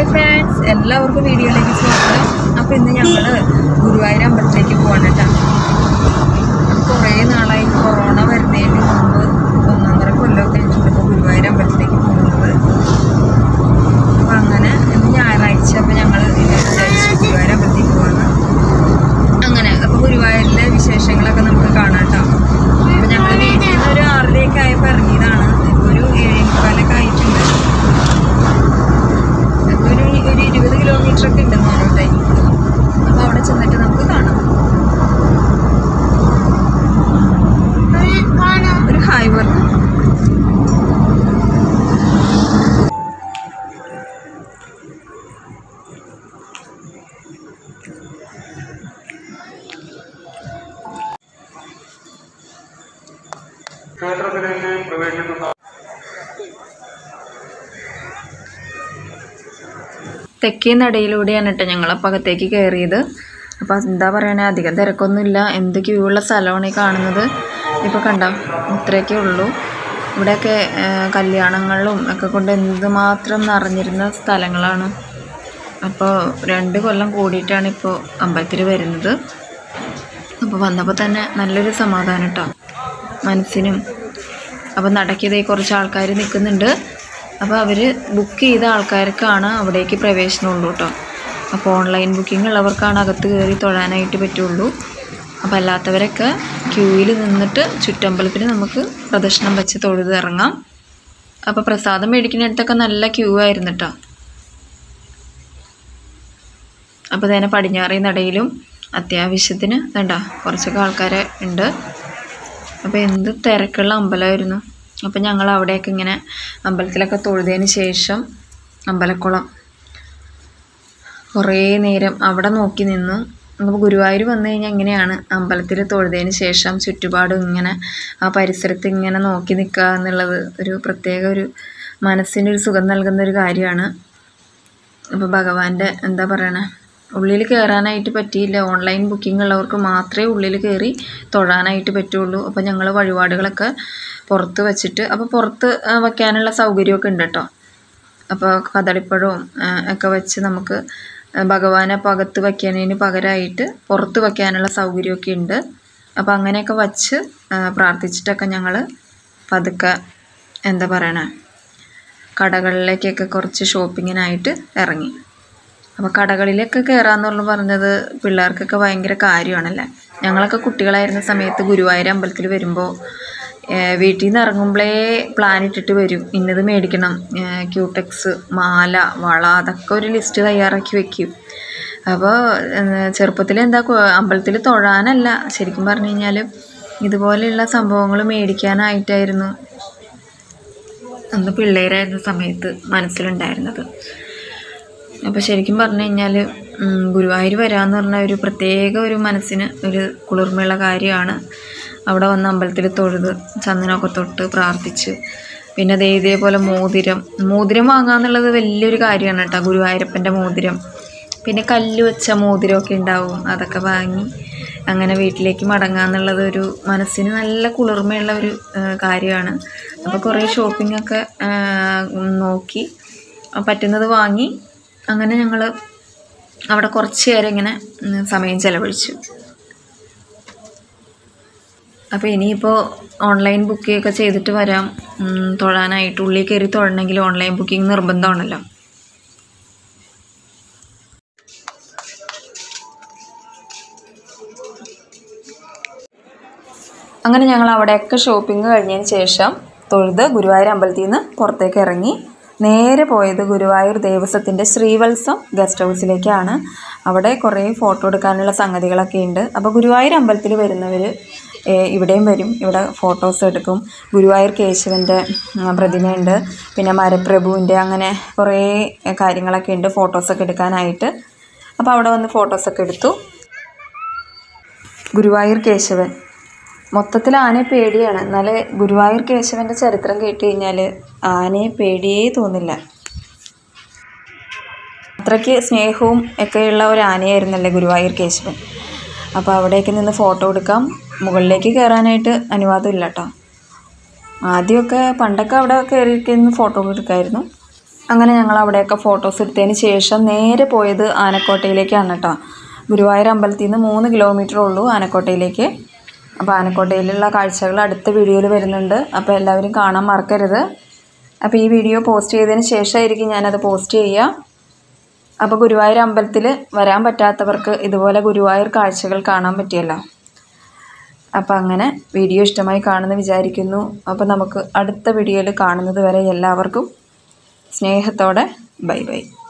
Hi friends, എല്ലാവർക്കും വീഡിയോയിലേക്ക് സ്വാഗതം. അപ്പോൾ ഇന്ന് ഞങ്ങൾ ഗുരുവായൂർ അമ്പലത്തിലേക്ക് പോകണം കേട്ടോ. കുറേ നാളായി കൊറോണ വരുന്നതിന് മുമ്പ് 1.5 കൊല്ലമൊക്കെ ആയിട്ടുണ്ട് ഇപ്പോൾ ഗുരുവായൂർ അമ്പലത്തിലേക്ക് പോകുന്നത്. അപ്പോൾ അങ്ങനെ ഇന്ന് ഞായറാഴ്ച അപ്പോൾ ഞങ്ങൾ വിചാരിച്ചു ഗുരുവായൂർ അമ്പലത്തിലേക്ക് പോകാമെന്ന്. അങ്ങനെ അപ്പോൾ ഗുരുവായൂരിലെ വിശേഷങ്ങളൊക്കെ നമുക്ക് കാണാം കേട്ടോ. അപ്പോൾ ഞങ്ങൾ വീട്ടിൽ നിന്ന് ഒരു 6:30 ആയപ്പോൾ ഇറങ്ങിയതാണ്. ഇപ്പോൾ ഒരു 7:45 ആയിട്ടുണ്ട്. ഒരു 20 കിലോമീറ്ററൊക്കെ ഉണ്ടെന്ന് പറഞ്ഞിട്ടായി. അപ്പോൾ അവിടെ ചെന്നിട്ട് നമുക്ക് കാണാം. ഒരു ഹായ് പറഞ്ഞു. തെക്കേ നടയിലൂടെയാണ് കേട്ടോ ഞങ്ങളപ്പോൾ അകത്തേക്ക് കയറിയത്. അപ്പോൾ എന്താ പറയണേ, അധികം തിരക്കൊന്നുമില്ല. എന്ത് ക്യൂ ഉള്ള സ്ഥലമാണ് ഈ കാണുന്നത്. ഇപ്പോൾ കണ്ടോ, ഇത്രയൊക്കെ ഉള്ളൂ. ഇവിടെയൊക്കെ കല്യാണങ്ങളിലും ഒക്കെ കൊണ്ട് എന്തുമാത്രം നിറഞ്ഞിരുന്ന സ്ഥലങ്ങളാണ്. അപ്പോൾ 2 കൊല്ലം കൂടിയിട്ടാണ് ഇപ്പോൾ അമ്പലത്തിൽ വരുന്നത്. അപ്പോൾ വന്നപ്പോൾ തന്നെ നല്ലൊരു സമാധാനം കേട്ടോ മനസ്സിനും. അപ്പോൾ നടക്കിയതേ കുറച്ച് ആൾക്കാർ നിൽക്കുന്നുണ്ട്. അപ്പോൾ അവർ ബുക്ക് ചെയ്ത ആൾക്കാർക്കാണ് അവിടേക്ക് പ്രവേശനമുള്ളൂ കേട്ടോ. അപ്പോൾ ഓൺലൈൻ ബുക്കിംഗ് ഉള്ളവർക്കാണ് അകത്ത് കയറി തൊഴാനായിട്ട് പറ്റുള്ളൂ. അപ്പോൾ അല്ലാത്തവരൊക്കെ ക്യൂവിൽ നിന്നിട്ട് ചുറ്റമ്പലത്തിൽ നമുക്ക് പ്രദക്ഷിണം വെച്ച് തൊഴുത് ഇറങ്ങാം. അപ്പോൾ പ്രസാദം മേടിക്കുന്നിടത്തൊക്കെ നല്ല ക്യൂ ആയിരുന്നു കേട്ടോ. അപ്പോൾ തന്നെ പടിഞ്ഞാറേ നടയിലും അത്യാവശ്യത്തിന് വേണ്ട കുറച്ചൊക്കെ ആൾക്കാർ ഉണ്ട്. അപ്പോൾ എന്ത് തിരക്കുള്ള അമ്പലമായിരുന്നു. അപ്പോൾ ഞങ്ങൾ അവിടെയൊക്കെ ഇങ്ങനെ അമ്പലത്തിലൊക്കെ തൊഴുതതിന് ശേഷം അമ്പലക്കുളം കുറേ നേരം അവിടെ നോക്കി നിന്നു. അപ്പോൾ ഗുരുവായൂർ വന്നു കഴിഞ്ഞാൽ ഇങ്ങനെയാണ്, അമ്പലത്തിൽ തൊഴുതതിന് ശേഷം ചുറ്റുപാടും ഇങ്ങനെ ആ പരിസരത്ത് ഇങ്ങനെ നോക്കി നിൽക്കുക എന്നുള്ളത് ഒരു പ്രത്യേക ഒരു മനസ്സിനൊരു സുഖം നൽകുന്ന ഒരു കാര്യമാണ്. അപ്പോൾ ഭഗവാന്റെ എന്താ പറയണേ, ഉള്ളിൽ കയറാനായിട്ട് പറ്റിയില്ല. ഓൺലൈൻ ബുക്കിംഗ് ഉള്ളവർക്ക് മാത്രമേ ഉള്ളിൽ കയറി തൊഴാനായിട്ട് പറ്റുള്ളൂ. അപ്പോൾ ഞങ്ങൾ വഴിപാടുകളൊക്കെ പുറത്ത് വെച്ചിട്ട്, അപ്പോൾ പുറത്ത് വയ്ക്കാനുള്ള സൗകര്യമൊക്കെ ഉണ്ട് കേട്ടോ. അപ്പോൾ കദളിപ്പഴവും ഒക്കെ വെച്ച് നമുക്ക് ഭഗവാനെ അപ്പോൾ അകത്ത് വയ്ക്കുന്നതിന് പകരമായിട്ട് പുറത്ത് വയ്ക്കാനുള്ള സൗകര്യമൊക്കെ ഉണ്ട്. അപ്പോൾ അങ്ങനെയൊക്കെ വച്ച് പ്രാർത്ഥിച്ചിട്ടൊക്കെ ഞങ്ങൾ പതുക്കെ എന്താ പറയണേ കടകളിലേക്കൊക്കെ കുറച്ച് ഷോപ്പിങ്ങിനായിട്ട് ഇറങ്ങി. അപ്പോൾ കടകളിലൊക്കെ കയറാമെന്നുള്ള പറഞ്ഞത് പിള്ളേർക്കൊക്കെ ഭയങ്കര കാര്യമാണല്ലേ. ഞങ്ങളൊക്കെ കുട്ടികളായിരുന്ന സമയത്ത് ഗുരുവായൂർ അമ്പലത്തിൽ വരുമ്പോൾ വീട്ടിൽ നിന്ന് ഇറങ്ങുമ്പോഴേ പ്ലാൻ ഇട്ടിട്ട് വരും, ഇന്നത് മേടിക്കണം, ക്യൂടെക്സ്, മാല, വള, അതൊക്കെ ഒരു ലിസ്റ്റ് തയ്യാറാക്കി വയ്ക്കും. അപ്പോൾ ചെറുപ്പത്തിൽ എന്താ അമ്പലത്തിൽ തൊഴാനല്ല, ശരിക്കും പറഞ്ഞു കഴിഞ്ഞാൽ ഇതുപോലെയുള്ള സംഭവങ്ങൾ മേടിക്കാനായിട്ടായിരുന്നു അന്ന് പിള്ളേരായിരുന്ന സമയത്ത് മനസ്സിലുണ്ടായിരുന്നത്. അപ്പോൾ ശരിക്കും പറഞ്ഞു കഴിഞ്ഞാൽ ഗുരുവായൂർ വരാമെന്ന് പറഞ്ഞാൽ ഒരു പ്രത്യേക ഒരു മനസ്സിന് ഒരു കുളിർമയുള്ള കാര്യമാണ്. അവിടെ വന്ന് അമ്പലത്തിൽ തൊഴുത് ചന്ദനമൊക്കെ തൊട്ട് പ്രാർത്ഥിച്ച്, പിന്നെ ഇതേപോലെ മോതിരം വാങ്ങാന്നുള്ളത് വലിയൊരു കാര്യമാണ് കേട്ടോ. ഗുരുവായൂരപ്പൻ്റെ മോതിരം, പിന്നെ കല്ല് വെച്ച മോതിരമൊക്കെ ഉണ്ടാവും, അതൊക്കെ വാങ്ങി അങ്ങനെ വീട്ടിലേക്ക് മടങ്ങാന്നുള്ളത് ഒരു മനസ്സിന് നല്ല കുളിർമയുള്ള ഒരു കാര്യമാണ്. അപ്പോൾ കുറേ ഷോപ്പിങ്ങൊക്കെ നോക്കി പറ്റുന്നത് വാങ്ങി അങ്ങനെ ഞങ്ങൾ അവിടെ കുറച്ച് നേരം ഇങ്ങനെ സമയം ചിലവഴിച്ചു. അപ്പോൾ ഇനിയിപ്പോൾ ഓൺലൈൻ ബുക്കിങ്ങൊക്കെ ചെയ്തിട്ട് വരാം തൊഴാനായിട്ട്. ഉള്ളിൽ കയറി തൊഴണമെങ്കിൽ ഓൺലൈൻ ബുക്കിംഗ് നിർബന്ധമാണല്ലോ. അങ്ങനെ ഞങ്ങൾ അവിടെയൊക്കെ ഷോപ്പിംഗ് കഴിഞ്ഞതിന് ശേഷം തൊഴുത് ഗുരുവായൂർ അമ്പലത്തിൽ നിന്ന് പുറത്തേക്ക് ഇറങ്ങി നേരെ പോയത് ഗുരുവായൂർ ദേവസ്വത്തിൻ്റെ ശ്രീവത്സം ഗസ്റ്റ് ഹൗസിലേക്കാണ്. അവിടെ കുറേ ഫോട്ടോ എടുക്കാനുള്ള സംഗതികളൊക്കെ ഉണ്ട്. അപ്പോൾ ഗുരുവായൂർ അമ്പലത്തിൽ വരുന്നവർ ഇവിടെയും വരും, ഇവിടെ ഫോട്ടോസ് എടുക്കും. ഗുരുവായൂർ കേശവൻ്റെ പ്രതിമയുണ്ട്, പിന്നെ മരപ്രഭുവിൻ്റെ, അങ്ങനെ കുറേ കാര്യങ്ങളൊക്കെ ഉണ്ട് ഫോട്ടോസൊക്കെ എടുക്കാനായിട്ട്. അപ്പോൾ അവിടെ വന്ന് ഫോട്ടോസൊക്കെ എടുത്തു. ഗുരുവായൂർ കേശവൻ മൊത്തത്തിൽ ആനയെ പേടിയാണ്. എന്നാൽ ഗുരുവായൂർ കേശവൻ്റെ ചരിത്രം കേട്ട് കഴിഞ്ഞാൽ ആനയെ പേടിയേ തോന്നില്ല. അത്രയ്ക്ക് സ്നേഹവും ഒക്കെയുള്ള ഒരു ആനയായിരുന്നല്ലേ ഗുരുവായൂർ കേശവൻ. അപ്പോൾ അവിടേക്ക് നിന്ന് ഫോട്ടോ എടുക്കാം. മുകളിലേക്ക് കയറാനായിട്ട് അനുവാദമില്ല കേട്ടോ. ആദ്യമൊക്കെ പണ്ടൊക്കെ അവിടെ കയറിയിരിക്കുന്ന ഫോട്ടോ എടുക്കായിരുന്നു. അങ്ങനെ ഞങ്ങൾ അവിടെയൊക്കെ ഫോട്ടോസ് എടുത്തതിന് ശേഷം നേരെ പോയത് ആനക്കോട്ടയിലേക്കാണ് കേട്ടോ. ഗുരുവായൂർ അമ്പലത്തിൽ നിന്ന് 3 കിലോമീറ്റർ ഉള്ളൂ ആനക്കോട്ടയിലേക്ക്. അപ്പോൾ ആനക്കോട്ടയിലുള്ള കാഴ്ചകൾ അടുത്ത വീഡിയോയിൽ വരുന്നുണ്ട്. അപ്പോൾ എല്ലാവരും കാണാൻ മറക്കരുത്. അപ്പോൾ ഈ വീഡിയോ പോസ്റ്റ് ചെയ്തതിന് ശേഷമായിരിക്കും ഞാനത് പോസ്റ്റ് ചെയ്യുക. അപ്പോൾ ഗുരുവായൂർ അമ്പലത്തിൽ വരാൻ പറ്റാത്തവർക്ക് ഇതുപോലെ ഗുരുവായൂർ കാഴ്ചകൾ കാണാൻ പറ്റിയല്ലോ. അപ്പോൾ അങ്ങനെ വീഡിയോ ഇഷ്ടമായി കാണുമെന്ന് വിചാരിക്കുന്നു. അപ്പോൾ നമുക്ക് അടുത്ത വീഡിയോയിൽ കാണുന്നത് വരെ എല്ലാവർക്കും സ്നേഹത്തോടെ ബൈ ബൈ.